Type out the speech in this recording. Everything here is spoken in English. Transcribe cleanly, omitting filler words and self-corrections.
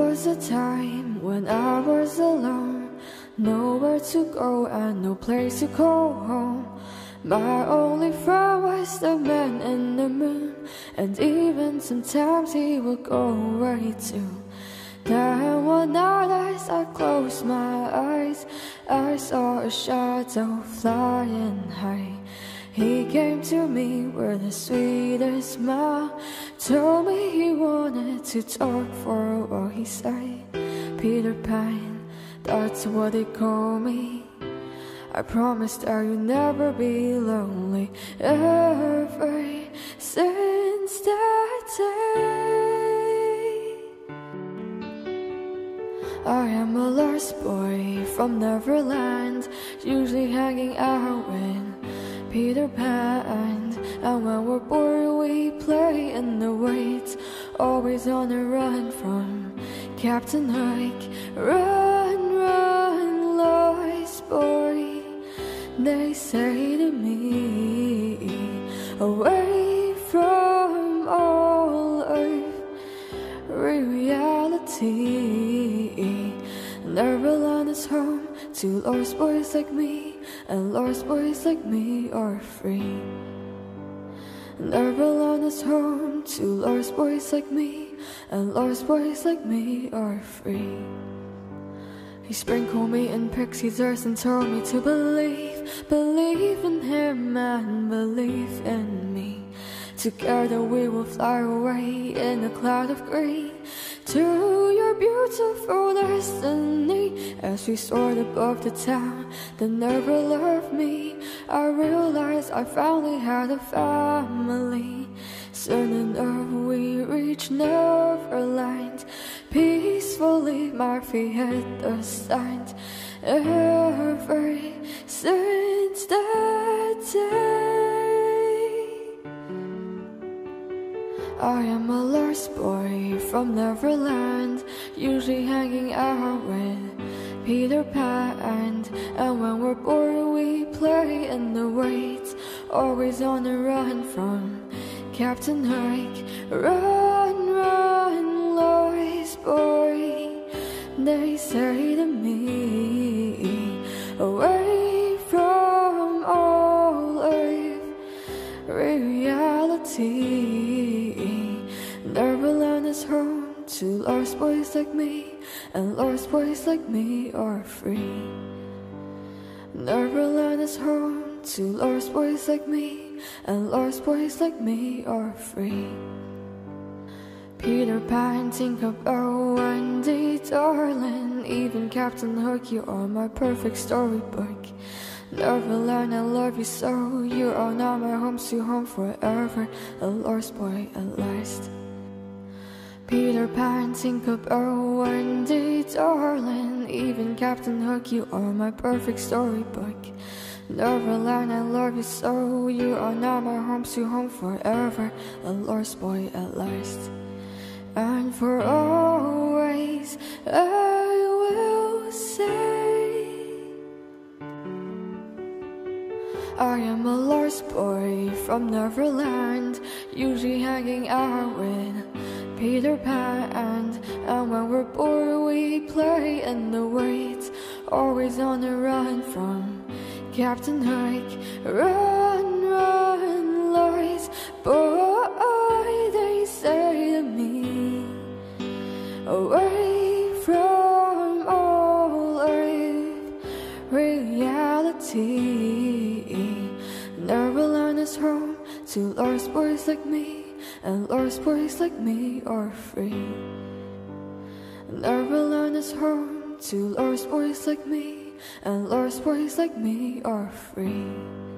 was a time when I was alone, nowhere to go and no place to call home. My only friend was the man in the moon, and even sometimes he would go away too. Then one night as I closed my eyes, I saw a shadow flying high. He came to me with the sweetest smile, told me he wanted to talk for a while. He said, Peter Pan, that's what they call me. I promised that you'd never be lonely ever since that day. I am a lost boy from Neverland, usually hanging out with Peter Pan. And when we're bored we play in the woods, always on the run from Captain Hook. Run, run, lost boy, they say to me, away from all earth reality. Neverland is home to lost boys like me, and lost boys like me are free. Neverland is home to lost boys like me, and lost boys like me are free. He sprinkled me in pixie dust and told me to believe, believe in him and believe in me. Together we will fly away in a cloud of green to your beautiful destiny. As we soared above the town that never loved me, I realized I finally had a family. Soon enough we reached Neverland. Peacefully my feet hit the sand. Ever since that day, I am a lost boy from Neverland, usually hanging out with Peter Pan. And when we're bored we play in the woods, always on the run from Captain Hook. Run, run, lost boy, they say to me, away from all earth reality. Neverland is home to lost boys like me, and lost boys like me are free. Neverland is home to lost boys like me, and lost boys like me are free. Peter Pan, Tinkerbell, Wendy, darling, even Captain Hook, you are my perfect storybook. Neverland, I love you so, you are now my home, sweet home forever, a lost boy at last. Peter Pan, Tinkerbell, Wendy, darling, even Captain Hook, you are my perfect storybook. Neverland, I love you so, you are now my home, sweet home forever, a lost boy at last. And for always I will say, I am a lost boy from Neverland, usually hanging out with Peter Pan. And when we're bored we play in the woods, always on the run from Captain Hook. Run, run, lost boy, they say to me, away from all earth reality. Neverland is home to lost boys like me, and lost boys like me are free. Neverland is home to lost boys like me, and lost boys like me are free.